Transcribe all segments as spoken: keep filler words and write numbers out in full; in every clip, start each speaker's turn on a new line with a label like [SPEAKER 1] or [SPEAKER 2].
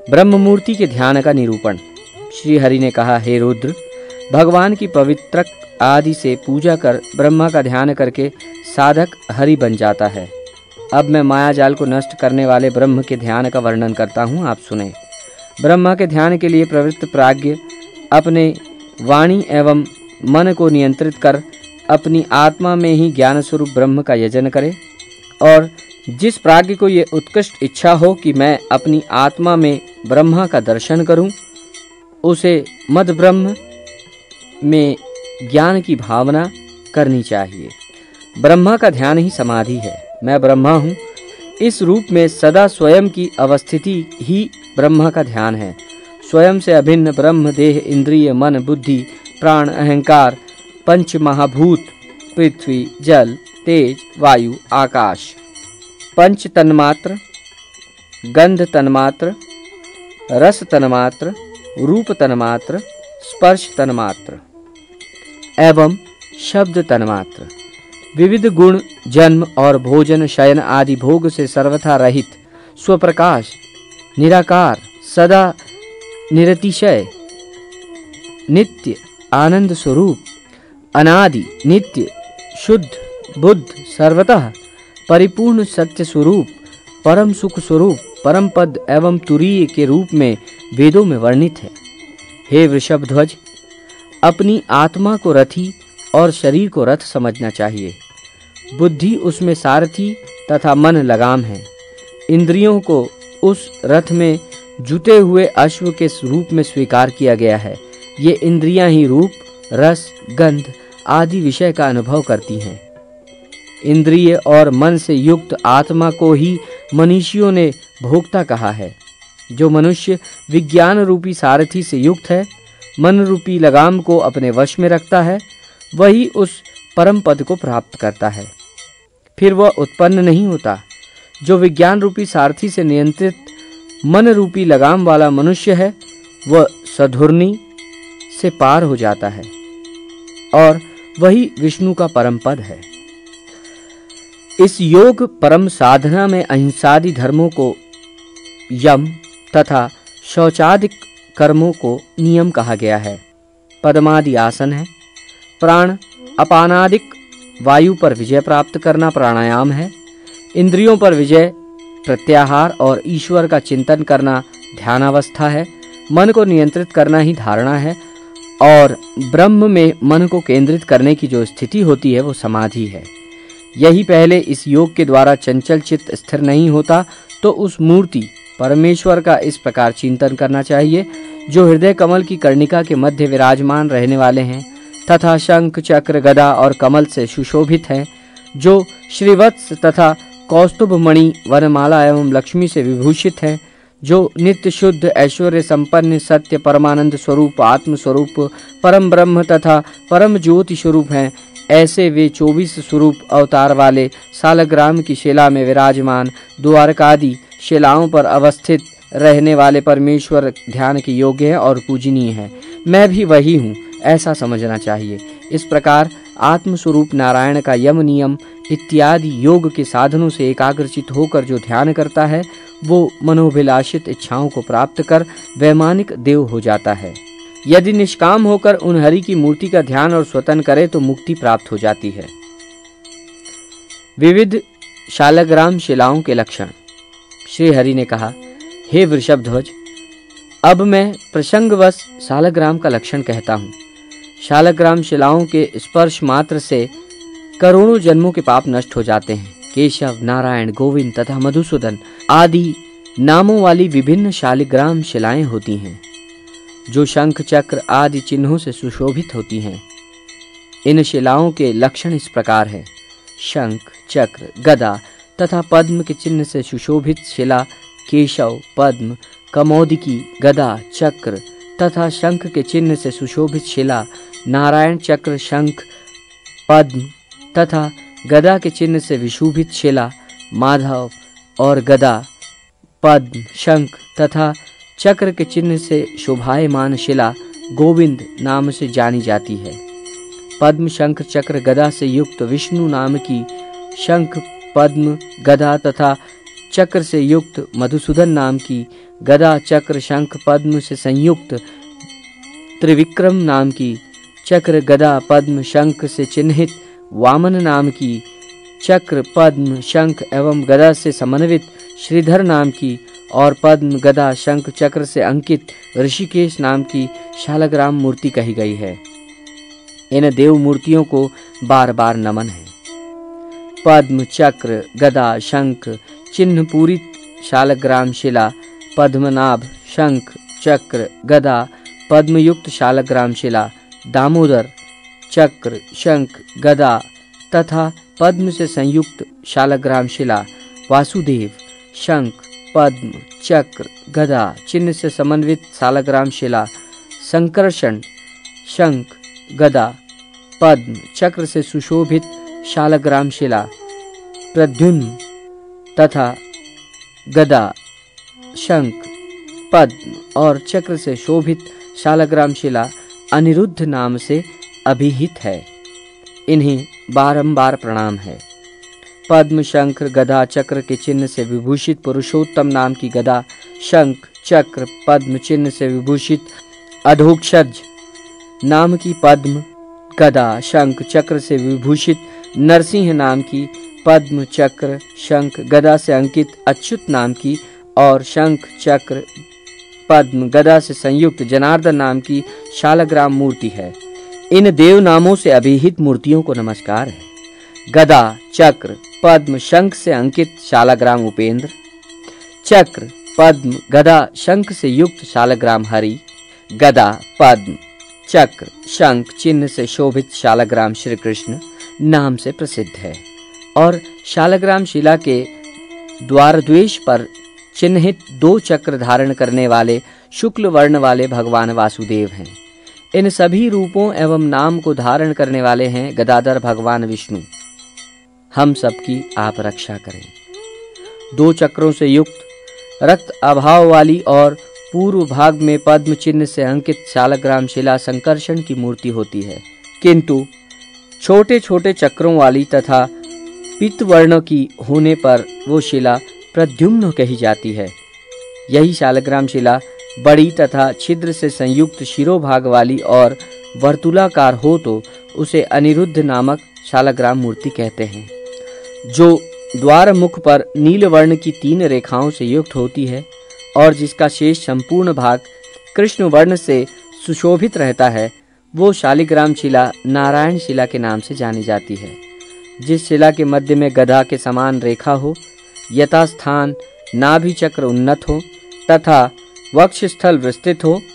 [SPEAKER 1] ब्रह्म मूर्ति के ध्यान का निरूपण। श्री हरि ने कहा, हे रुद्र, भगवान की पवित्रक आदि से पूजा कर ब्रह्मा का ध्यान करके साधक हरि बन जाता है। अब मैं माया जाल को नष्ट करने वाले ब्रह्म के ध्यान का वर्णन करता हूँ, आप सुने। ब्रह्मा के ध्यान के लिए प्रवृत्त प्राज्ञ अपने वाणी एवं मन को नियंत्रित कर अपनी आत्मा में ही ज्ञान स्वरूप ब्रह्म का यजन करे, और जिस प्राज्ञ को ये उत्कृष्ट इच्छा हो कि मैं अपनी आत्मा में ब्रह्मा का दर्शन करूं, उसे मद ब्रह्म में ज्ञान की भावना करनी चाहिए। ब्रह्मा का ध्यान ही समाधि है। मैं ब्रह्मा हूँ, इस रूप में सदा स्वयं की अवस्थिति ही ब्रह्मा का ध्यान है। स्वयं से अभिन्न ब्रह्म देह, इंद्रिय, मन, बुद्धि, प्राण, अहंकार, पंच महाभूत, पृथ्वी, जल, तेज, वायु, आकाश, पंच तन्मात्र, गंध तन्मात्र, रस तन्मात्र, रूप तन्मात्र, स्पर्श तन्मात्र एवं शब्द तन्मात्र, विविध गुण, जन्म और भोजन, शयन आदि भोग से सर्वथा रहित, स्वप्रकाश, निराकार, सदा निरतिशय, नित्य आनंद स्वरूप, अनादि, नित्य, शुद्ध, बुद्ध, सर्वतः परिपूर्ण सत्य स्वरूप, परम सुख स्वरूप, परम पद एवं तुरीय के रूप में वेदों में वर्णित है। हे वृषभध्वज, अपनी आत्मा को रथी और शरीर को रथ समझना चाहिए। बुद्धि उसमें सारथी तथा मन लगाम है। इंद्रियों को उस रथ में जुते हुए अश्व के रूप में स्वीकार किया गया है। ये इंद्रियां ही रूप, रस, गंध आदि विषय का अनुभव करती हैं। इंद्रिय और मन से युक्त आत्मा को ही मनीषियों ने भोक्ता कहा है। जो मनुष्य विज्ञान रूपी सारथी से युक्त है, मन रूपी लगाम को अपने वश में रखता है, वही उस परम पद को प्राप्त करता है। फिर वह उत्पन्न नहीं होता। जो विज्ञान रूपी सारथी से नियंत्रित मन रूपी लगाम वाला मनुष्य है, वह सधुर्नी से पार हो जाता है और वही विष्णु का परम पद है। इस योग परम साधना में अहिंसादि धर्मों को यम तथा शौचादिक कर्मों को नियम कहा गया है। पद्मादि आसन है। प्राण अपानादिक वायु पर विजय प्राप्त करना प्राणायाम है। इंद्रियों पर विजय प्रत्याहार और ईश्वर का चिंतन करना ध्यानावस्था है। मन को नियंत्रित करना ही धारणा है और ब्रह्म में मन को केंद्रित करने की जो स्थिति होती है वो समाधि है। यही पहले इस योग के द्वारा चंचल चित्त स्थिर नहीं होता तो उस मूर्ति परमेश्वर का इस प्रकार चिंतन करना चाहिए, जो हृदय कमल की कर्णिका के मध्य विराजमान रहने वाले हैं तथा शंख, चक्र, गदा और कमल से सुशोभित हैं, जो श्रीवत्स तथा कौस्तुभ मणि, वनमाला एवं लक्ष्मी से विभूषित हैं, जो नित्य शुद्ध ऐश्वर्य संपन्न सत्य परमानंद स्वरूप आत्म स्वरूप परम ब्रह्म तथा परम ज्योति स्वरूप हैं। ऐसे वे चौबीस स्वरूप अवतार वाले सालग्राम की शिला में विराजमान द्वारकादि शिलाओं पर अवस्थित रहने वाले परमेश्वर ध्यान के योग्य हैं और पूजनीय हैं। मैं भी वही हूँ, ऐसा समझना चाहिए। इस प्रकार आत्म स्वरूप नारायण का यम नियम इत्यादि योग के साधनों से एकाग्रचित होकर जो ध्यान करता है, वो मनोभिलाषित इच्छाओं को प्राप्त कर वैमानिक देव हो जाता है। यदि निष्काम होकर उन हरि की मूर्ति का ध्यान और स्वतन करे तो मुक्ति प्राप्त हो जाती है। विविध शालग्राम शिलाओं के लक्षण। श्री हरि ने कहा, हे वृषभध्वज, अब मैं प्रसंगवश शालग्राम का लक्षण कहता हूँ। शालग्राम शिलाओं के स्पर्श मात्र से करोड़ों जन्मों के पाप नष्ट हो जाते हैं। केशव, नारायण, गोविंद तथा मधुसूदन आदि नामों वाली विभिन्न शालिग्राम शिलाएं होती हैं, जो शंख, चक्र आदि चिन्हों से सुशोभित होती हैं। इन शिलाओं के लक्षण इस प्रकार हैं। शंख, चक्र, गदा तथा पद्म के चिन्ह से सुशोभित शिला केशव, पद्म, कमोदकी, गदा, चक्र तथा शंख के चिन्ह से सुशोभित शिला नारायण, चक्र, शंख, पद्म तथा गदा के चिन्ह से विशोभित शिला माधव और गदा, पद्म, शंख तथा चक्र के चिन्ह से शोभायमान शिला गोविंद नाम से जानी जाती है। पद्म, शंख, चक्र, गदा से युक्त विष्णु नाम की, शंख, पद्म, गदा तथा चक्र से युक्त मधुसूदन नाम की, गदा चक्र शंख पद्म से संयुक्त त्रिविक्रम नाम की, चक्र गदा पद्म शंख से चिन्हित वामन नाम की, चक्र पद्म शंख एवं गदा से समन्वित श्रीधर नाम की, और पद्म गदा शंख चक्र से अंकित ऋषिकेश नाम की शालग्राम मूर्ति कही गई है। इन देव मूर्तियों को बार बार नमन है। पद्म चक्र गदा शंख चिन्ह पूरित शालग्राम शिला, पद्मनाभ शंख चक्र गदा पद्मयुक्त शालग्राम शिला, दामोदर चक्र शंख गदा तथा पद्म से संयुक्त शालग्राम शिला, वासुदेव शंख पद्म चक्र गदा चिन्ह से समन्वित शालग्राम शिला, संकर्षण शंख गदा पद्म चक्र से सुशोभित शालग्राम शिला, प्रद्युम्न तथा गदा शंख पद्म और चक्र से शोभित शालग्राम शिला अनिरुद्ध नाम से अभिहित है। इन्हें बारंबार प्रणाम है। पद्म शंख गदा चक्र के चिन्ह से विभूषित पुरुषोत्तम नाम की गदा, शंख चक्र पद्म चिन्ह से विभूषित अधोक्षज नाम की पद्म, गदा शंख चक्र से विभूषित नरसिंह नाम की पद्म चक्र शंख गदा से अंकित अच्युत नाम की, और शंख चक्र पद्म गदा से संयुक्त जनार्दन नाम की शालग्राम मूर्ति है। इन देव नामों से अभिहित मूर्तियों को नमस्कार है। गदा चक्र पद्म शंख से अंकित शालग्राम उपेंद्र, चक्र पद्म गदा शंख से युक्त शालग्राम हरि, गदा पद्म चक्र शंख चिन्ह से शोभित शालग्राम श्री कृष्ण नाम से प्रसिद्ध है। और शालग्राम शिला के द्वारद्वेष पर चिन्हित दो चक्र धारण करने वाले शुक्ल वर्ण वाले भगवान वासुदेव हैं। इन सभी रूपों एवं नाम को धारण करने वाले हैं गदाधर भगवान विष्णु। हम सबकी आप रक्षा करें। दो चक्रों से युक्त रक्त अभाव वाली और पूर्व भाग में पद्म चिन्ह से अंकित शालग्राम शिला संकर्षण की मूर्ति होती है, किंतु छोटे छोटे चक्रों वाली तथा पीत वर्ण की होने पर वो शिला प्रद्युम्न कही जाती है। यही शालग्राम शिला बड़ी तथा छिद्र से संयुक्त शिरोभाग वाली और वर्तुलाकार हो तो उसे अनिरुद्ध नामक शालग्राम मूर्ति कहते हैं, जो द्वार मुख पर नील वर्ण की तीन रेखाओं से युक्त होती है और जिसका शेष संपूर्ण भाग कृष्ण वर्ण से सुशोभित रहता है। वो शालिग्राम शिला नारायण शिला के नाम से जानी जाती है। जिस शिला के मध्य में गधा के समान रेखा हो, यथास्थान नाभि चक्र उन्नत हो तथा वक्षस्थल विस्तृत हो,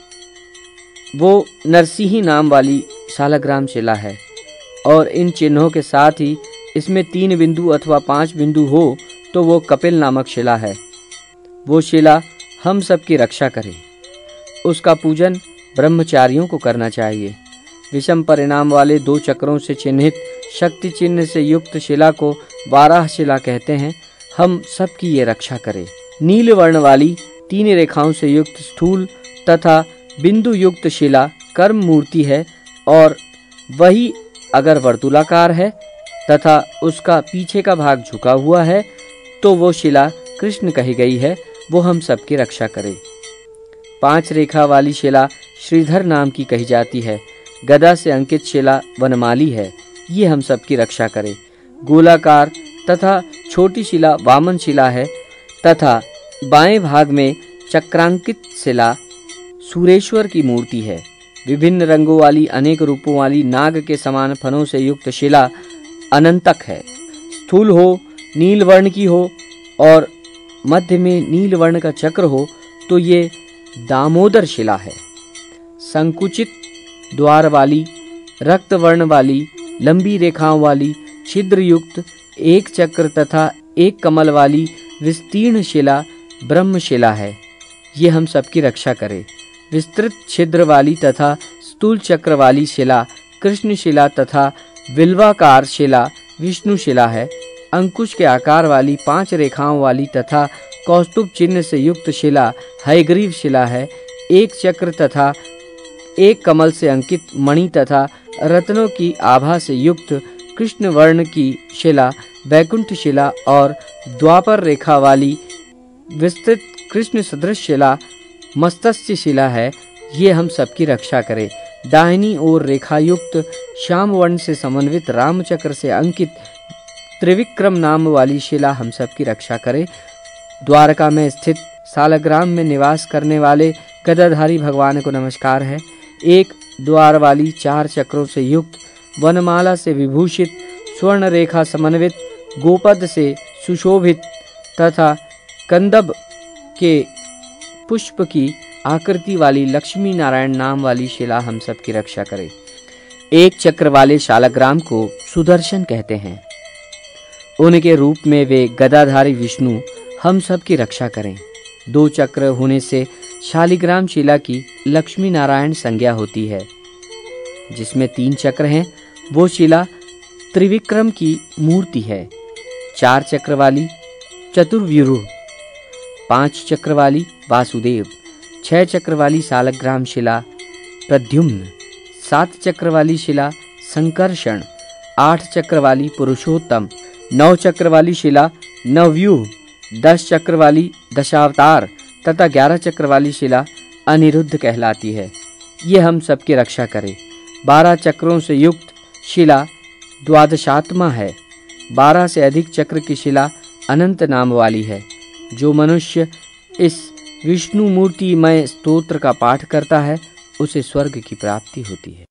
[SPEAKER 1] वो नरसिंह नाम वाली शालग्राम शिला है। और इन चिन्हों के साथ ही इसमें तीन बिंदु अथवा पांच बिंदु हो तो वो कपिल नामक शिला है। वो शिला हम सबकी रक्षा करे। उसका पूजन ब्रह्मचारियों को करना चाहिए। विषम परिणाम वाले दो चक्रों से चिन्हित शक्ति चिन्ह से युक्त शिला को बारह शिला कहते हैं। हम सबकी ये रक्षा करे। नील वर्ण वाली तीन रेखाओं से युक्त स्थूल तथा बिंदु युक्त शिला कर्म मूर्ति है, और वही अगर वर्तुलाकार है तथा उसका पीछे का भाग झुका हुआ है तो वो शिला कृष्ण कही गई है। वो हम सबकी रक्षा करे। पांच रेखा वाली शिला श्रीधर नाम की कही जाती है। गदा से अंकित शिला वनमाली है। ये हम सबकी रक्षा करे। गोलाकार तथा छोटी शिला वामन शिला है तथा बाएं भाग में चक्रांकित शिला सूरेश्वर की मूर्ति है। विभिन्न रंगों वाली अनेक रूपों वाली नाग के समान फनों से युक्त शिला अनंतक है। स्थूल हो, नील वर्ण की हो और मध्य में नील वर्ण का चक्र हो तो ये दामोदर शिला है। संकुचित द्वार वाली, रक्त वर्ण वाली, लंबी रेखाओं वाली, छिद्र युक्त एक चक्र तथा एक कमल वाली विस्तीर्ण शिला ब्रह्मशिला है। ये हम सबकी रक्षा करे। विस्तृत छिद्र वाली तथा स्थूल चक्र वाली शिला कृष्ण शिला तथा विल्वाकार शिला विष्णु शिला है। अंकुश के आकार वाली पांच रेखाओं वाली तथा कौस्तुभ चिन्ह से युक्त शिला हयग्रीव शिला है। एक चक्र तथा एक कमल से अंकित मणि तथा रत्नों की आभा से युक्त कृष्ण वर्ण की शिला वैकुंठ शिला और द्वापर रेखा वाली विस्तृत कृष्ण सदृश शिला मस्तस्य शिला है, ये हम सबकी रक्षा करे। दाहिनी ओर रेखायुक्त श्याम वर्ण से समन्वित रामचक्र से अंकित त्रिविक्रम नाम वाली शिला हम सबकी रक्षा करे। द्वारका में स्थित सालग्राम में निवास करने वाले गदाधारी भगवान को नमस्कार है। एक द्वार वाली चार चक्रों से युक्त वनमाला से विभूषित स्वर्ण रेखा समन्वित गोपद से सुशोभित तथा कंदब के पुष्प की आकृति वाली लक्ष्मी नारायण नाम वाली शिला हम सब की रक्षा करे। एक चक्र वाले शालग्राम को सुदर्शन कहते हैं। उनके रूप में वे गदाधारी विष्णु हम सब की रक्षा करें। दो चक्र होने से शालिग्राम शिला की लक्ष्मी नारायण संज्ञा होती है। जिसमें तीन चक्र हैं वो शिला त्रिविक्रम की मूर्ति है। चार चक्र वाली चतुर्व्यूह, पांच चक्र वाली वासुदेव, छह चक्र वाली सालग्राम शिला प्रद्युम्न, सात चक्र वाली शिला संकर्षण, आठ चक्र वाली पुरुषोत्तम, नौ चक्र वाली शिला नवव्यूह, दस चक्र वाली दशावतार तथा ग्यारह चक्र वाली शिला अनिरुद्ध कहलाती है। ये हम सबकी रक्षा करे। बारह चक्रों से युक्त शिला द्वादशात्मा है। बारह से अधिक चक्र की शिला अनंत नाम वाली है। जो मनुष्य इस विष्णु मूर्तिमय स्तोत्र का पाठ करता है उसे स्वर्ग की प्राप्ति होती है।